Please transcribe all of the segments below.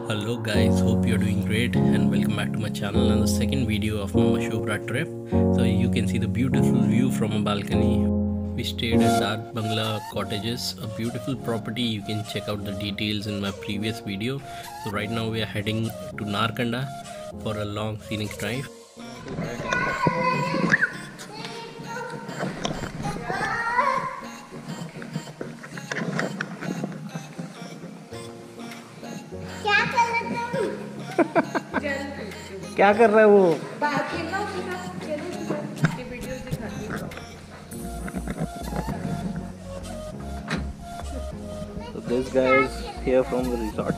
Hello guys, hope you're doing great and welcome back to my channel and the second video of my Mashobra trip. So you can see the beautiful view from a balcony. We stayed at Dark Bangla Cottages, a beautiful property. You can check out the details in my previous video. So right now we are heading to Narkanda for a long scenic drive. क्या कर रहा है वो? So this guy is here from the resort.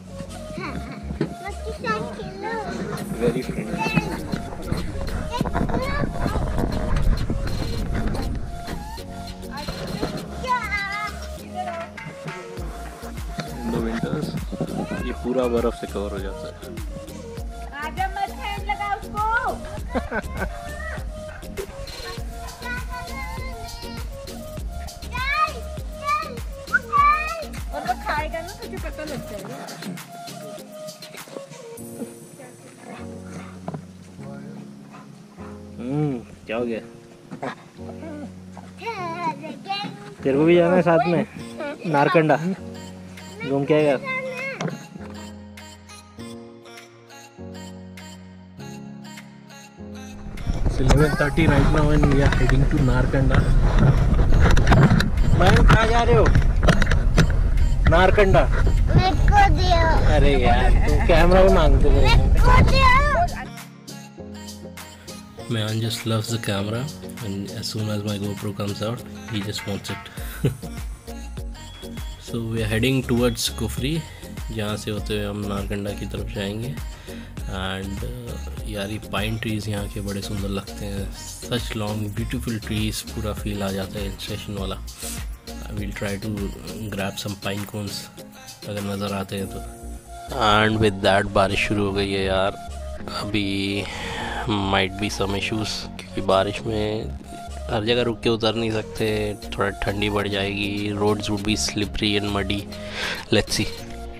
Very friendly. In the winters, ये पूरा बर्फ से cover हो जाता है. और वो खाएगा ना तुझे पता लग जाएगा. क्या हो गया? तेरे को भी जाना है साथ में नारकंडा घूम के आएगा. It's 11:30 right now and we are heading to Narkanda. मैं कहाँ जा रहे हो? नारकंडा. मेरे को दियो. अरे यार तू कैमरा भी मांगते हो. मेरे को दियो. Mayan just loves the camera and as soon as my GoPro comes out, he just wants it. So we are heading towards Kufri, जहाँ से होते हुए हम नारकंडा की तरफ जाएंगे. एंड यार ये पाइन ट्रीज़ यहाँ के बड़े सुंदर लगते हैं. सच लॉन्ग ब्यूटीफुल ट्रीज़, पूरा फील आ जाता है हिल स्टेशन वाला. I will try to grab some pine cones अगर नज़र आते हैं तो. एंड विद दैट बारिश शुरू हो गई है यार. अभी माइट बी सम इश्यूज़ क्योंकि बारिश में हर जगह रुक के उतर नहीं सकते. थोड़ा ठंडी बढ़ जाएगी. Roads would be slippery and muddy. Let's see.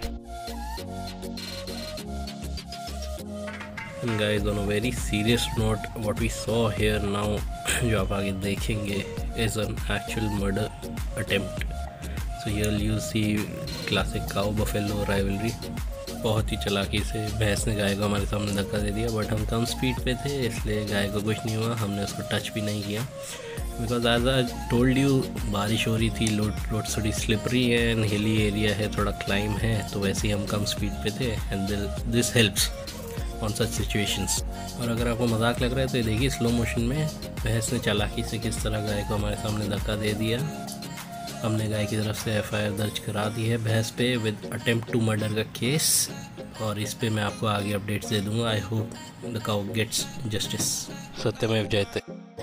And guys, on a very serious note, what we saw here now जो आप आगे देखेंगे is an actual murder attempt. So here you see classic cow buffalo rivalry. बहुत ही चालाकी से भैंस ने गाय को हमारे सामने धक्का दे दिया. बट हम कम स्पीड पे थे इसलिए गाय को कुछ नहीं हुआ. हमने उसको टच भी नहीं किया because as I told you बारिश हो रही थी. रोड थोड़ी स्लिपरी है एंड हिली एरिया है, थोड़ा क्लाइम है. तो वैसे ही हम कम स्पीड पे थे and this helps on such situations. और अगर आपको मजाक लग रहा है तो ये देखिए स्लो मोशन में भैंस ने चालाकी से किस तरह गाय को हमारे सामने धक्का दे दिया. हमने गाय की तरफ से FIR दर्ज करा दी है भैंस पे विद अटेम्प्ट टू मर्डर का केस. और इस पे मैं आपको आगे अपडेट्स दे दूंगा. I hope the cow gets justice. सत्यमेव जयते.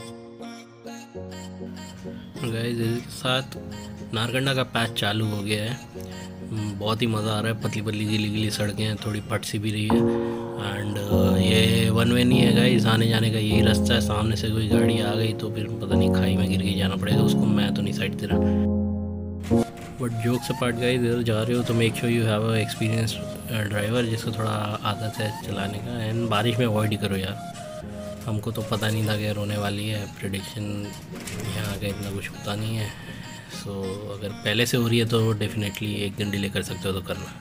गाइस इसके साथ नारकंडा का पैच चालू हो गया है. बहुत ही मज़ा आ रहा है. पतली पतली गीली गीली सड़कें हैं, थोड़ी फट सी भी रही है. एंड ये वन वे नहीं है गाइस, आने जाने का यही रास्ता है. सामने से कोई गाड़ी आ गई तो फिर पता नहीं खाई में गिर के जाना पड़ेगा उसको. मैं तो नहीं साइड दे रहा. बट जोक्स अपार्ट गाइस, इधर जा रहे हो तो make sure you have a experience driver जिसको थोड़ा आदत है चलाने का. एंड बारिश में अवॉइड ही करो यार. हमको तो पता नहीं था कि रोने वाली है. प्रेडिक्शन यहाँ का इतना कुछ पता नहीं है. सो अगर पहले से हो रही है तो डेफिनेटली एक दिन डिले कर सकते हो तो करना.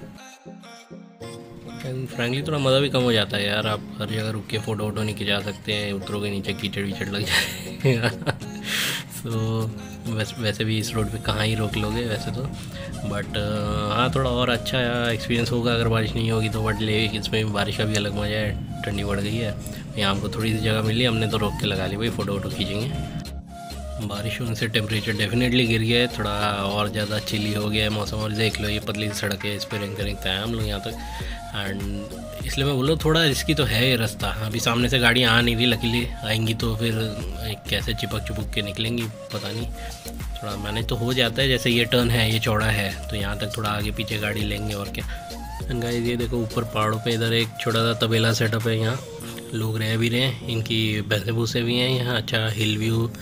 एंड फ्रैंकली थोड़ा मज़ा भी कम हो जाता है यार. आप हर जगह रुक के फ़ोटो वोटो नहीं खिंचा सकते हैं. उतरोगे नीचे कीचड़ वीचड़ लग जाए. सो वैसे भी इस रोड पे कहाँ ही रोक लोगे वैसे तो. बट हाँ थोड़ा और अच्छा एक्सपीरियंस होगा अगर बारिश नहीं होगी तो. बट ले इसमें बारिश का भी अलग मज़ा है. ठंडी बढ़ गई है यहाँ हमको थोड़ी सी जगह मिली, हमने तो रोक के लगा ली भाई फ़ोटो वोटो खींचेंगे. बारिश होने से टेम्परेचर डेफिनेटली गिर गया है. थोड़ा और ज़्यादा चिली हो गया है मौसम. और देख लो ये पतली सी सड़क है, इस पर रेंगते रेंगते आए हम लोग यहाँ तक. एंड इसलिए मैं बोला थोड़ा रिस्की तो है ये रास्ता. अभी सामने से गाड़ियाँ आ नहीं रही. लकीली आएंगी तो फिर कैसे चिपक चुपक के निकलेंगी पता नहीं. थोड़ा मैनेज तो हो जाता है. जैसे ये टर्न है, ये चौड़ा है तो यहाँ तक थोड़ा आगे पीछे गाड़ी लेंगे और क्या. एंड गाइस ये देखो ऊपर पहाड़ों पे इधर एक छोटा सा तबेला सेटअप है. यहाँ लोग रह भी रहे हैं. इनकी भैंसे भूसे भी हैं यहाँ. अच्छा hill view.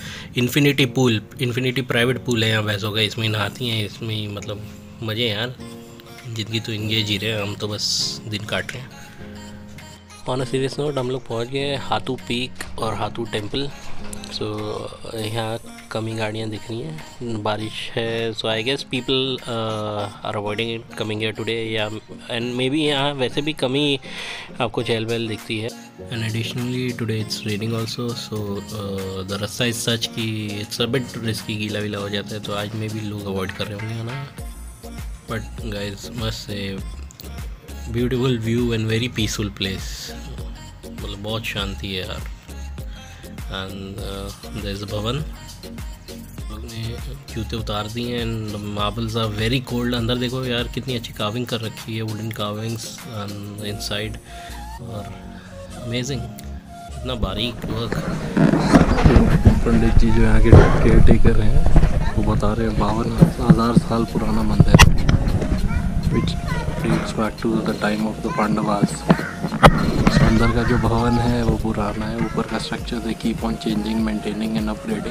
Infinity private pool है यहाँ भैंसों का. इसमें नहाती हैं. इसमें मतलब मज़े हैं यार. जिंदगी तो इनके जी रहे हैं, हम तो बस दिन काट रहे हैं। ऑन अ सीरियस नोट हम लोग पहुंच गए हाथू पीक और हाथू टेम्पल। सो यहाँ कम ही गाड़ियाँ दिख रही हैं, बारिश है। So I guess people are avoiding it coming here today, या एंड मे बी यहाँ वैसे भी कम ही आपको चहल पहल दिखती है। And additionally today it's raining also, so the रास्ता इज सच कि इट्स अ बिट रिस्की, गीला वीला हो जाता है, तो आज में भी लोग अवॉइड कर रहे होंगे ना। But guys must say beautiful view and very peaceful place, मतलब बहुत शांति है यार। एंड देयर इज अ भवन, लोग ने जूते उतार दिए and marbles are very cold. अंदर देखो यार कितनी अच्छी कार्विंग कर रखी है, वुडन कार्विंग्स इनसाइड, और अमेजिंग, इतना बारीक वर्क। पंडित जी जो यहाँ के केयर टेकर हैं वो बता रहे हैं 52,000 साल पुराना मंदिर है, which dates back to the time of the Pandavas. अंदर का जो भवन है वो पुराना है, ऊपर का structure they keep on changing, maintaining and upgrading.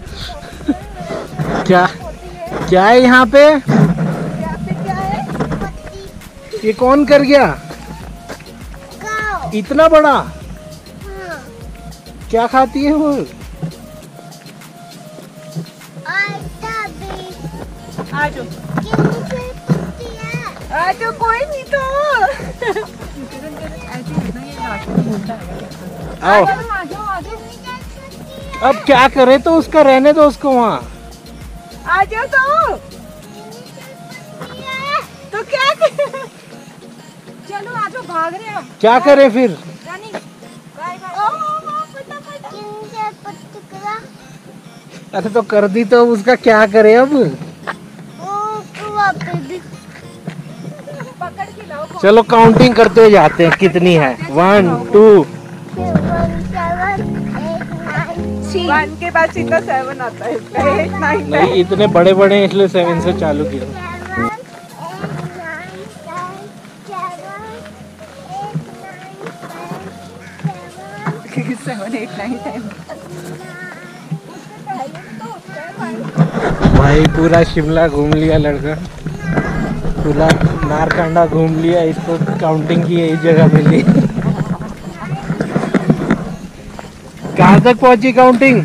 क्या है यहाँ पे? ये कौन कर गया इतना बड़ा? क्या खाती है वो? आजो कोई नहीं तो आओ, अब क्या करे, तो उसका रहने दो उसको वहाँ। आजो तो क्या करे? चलो आजो, भाग रहे हम। क्या करे फिर? अरे तो कर दी तो उसका क्या करे अब? चलो काउंटिंग करते हुए जाते हैं, कितनी है? 1 2 1 के बाद सीधा 7 आता है, इसका 8 9 नहीं, इतने बड़े बड़े हैं इसलिए 7 से चालू किया। 7 8 9 10। भाई पूरा शिमला घूम लिया लड़का, पूरा नारकंडा घूम लिया, इसको काउंटिंग की यही जगह मिली। कहाँ तक पहुंची काउंटिंग?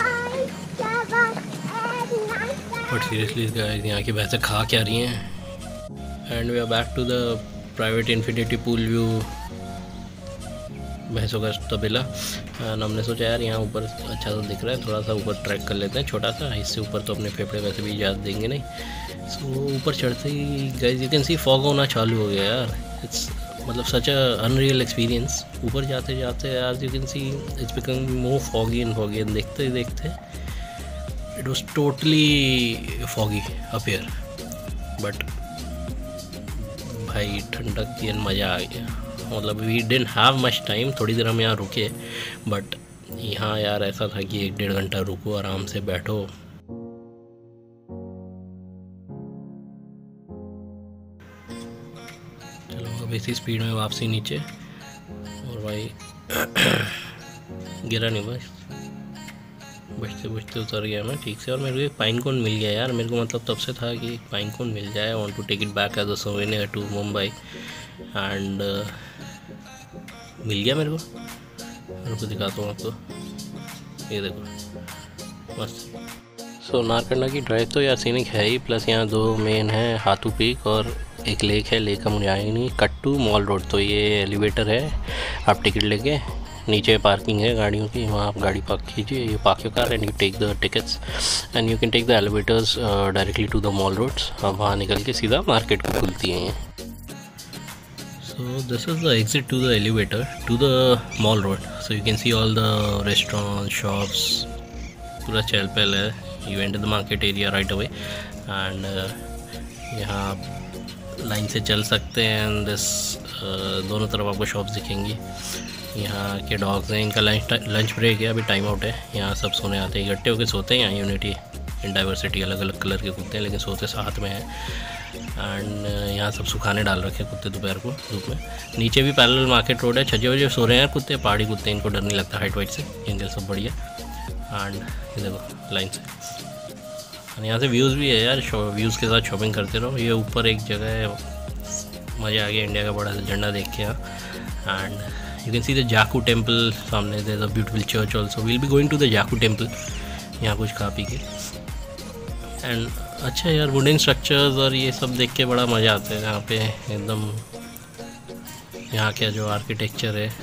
बट सीरियसली गाइस यहाँ की भैंसें खा क्या रही हैं? And we are back to the private infinity pool view, भैंसों का तबेला। एंड हमने सोचा यार यहाँ ऊपर अच्छा सा दिख रहा है, थोड़ा सा ऊपर ट्रैक कर लेते हैं छोटा सा, इससे ऊपर तो अपने फेफड़े वैसे भी इजाज़त देंगे नहीं। सो ऊपर चढ़ते ही guys you can see fog होना चालू हो गया यार। इट्स मतलब सच अ अनरियल एक्सपीरियंस। ऊपर जाते जाते यार you can see it's become more foggy and देखते देखते it was totally foggy up here. But भाई ठंडक की मज़ा आ गया, मतलब we didn't have much time, थोड़ी देर हम यहाँ रुके, बट यहाँ यार ऐसा था कि 1-1.5 घंटा रुको, आराम से बैठो। चलो अब इसी स्पीड में वापसी नीचे, और भाई गिरा नहीं, बस बचते बचते उतर गया मैं ठीक से। और मेरे को एक पाइन कोन मिल गया यार, मेरे को मतलब तब से था कि एक पाइन कोन मिल जाए, I want to take it back as a souvenir to Mumbai, and मिल गया मेरे को दिखाता हूँ आपको, ये देखो मस्त। सो नारकंडा की ड्राइव तो यार सीनिक है ही, प्लस यहाँ 2 मेन है, हाथू पीक और एक लेक है, लेक का मुझे आया नहीं, कट्टू मॉल रोड। तो ये एलिवेटर है, आप टिकट लेके नीचे पार्किंग है गाड़ियों की, वहाँ आप गाड़ी पार्क कीजिए, you park your car and you take the tickets and you can take the elevators directly to the mall roads. अब वहाँ निकल के सीधा मार्केट को खुलती हैं। So this is the exit to the elevator to the mall road. So you can see all the restaurants, shops, पूरा चहल पहल है। You enter the market area right away and यहाँ लाइन से चल सकते हैं। दिस दोनों तरफ आपको शॉप्स दिखेंगी। यहाँ के डॉग्स हैं, इनका लंच ब्रेक है, अभी टाइम आउट है। यहाँ सब सोने आते हैं, इकट्ठे होकर सोते हैं। यहाँ यूनिटी इन डाइवर्सिटी, अलग अलग कलर के कुत्ते हैं लेकिन सोते साथ में हैं। एंड यहाँ सब सुखाने डाल रखे हैं कुत्ते दोपहर को धूप में। नीचे भी पैरेलल मार्केट रोड है, छज्जे वजे सो रहे हैं कुत्ते, पहाड़ी कुत्ते, इनको डर नहीं लगता हाइट वाइट से, इनके सब बढ़िया। एंड ये देखो लाइन से, और यहाँ से व्यूज़ भी है यार, व्यूज़ के साथ शॉपिंग करते रहो। ये ऊपर एक जगह है मज़ा आ गया इंडिया का बड़ा सा झंडा देख के यहाँ। And you can see the Jakhu temple सामने, there is a beautiful church also. We'll be going to the Jakhu temple यहाँ कुछ खा पी के। एंड अच्छा यार, वुडन स्ट्रक्चर्स और ये सब देख के बड़ा मज़ा आता है यहाँ पे एकदम। यहाँ का जो आर्किटेक्चर है,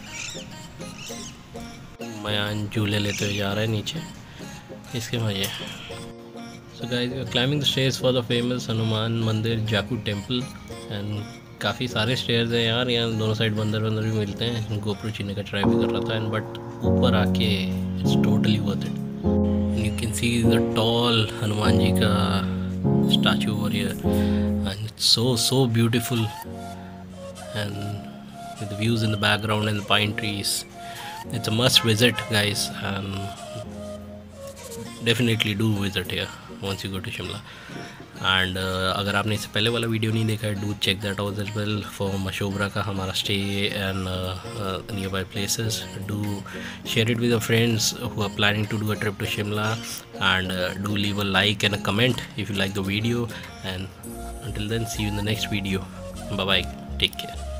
मयान झूले लेते हुए जा रहा है नीचे, इसके मज़े। So guys, we are climbing the stairs for the famous Hanuman mandir Jakhu temple. And काफ़ी सारे स्टेयर्स हैं यार, यहाँ दोनों साइड बंदर भी मिलते हैं। गोप्रो चीने का ट्राई भी कर रहा था, एंड बट ऊपर आके it's totally worth it. You can see the tall Hanuman ji का statue over here, and it's so beautiful, and with the views in the background and the pine trees. It's a must visit, guys, and definitely do visit here once you go to Shimla. And अगर आपने इससे पहले वाला video नहीं देखा है, do check that out as well for Mashobra का हमारा stay and nearby places. Do share it with your friends who are planning to do a trip to Shimla, and do leave a like and a comment if you like the video. And until then, see you in the next video. Bye bye, take care.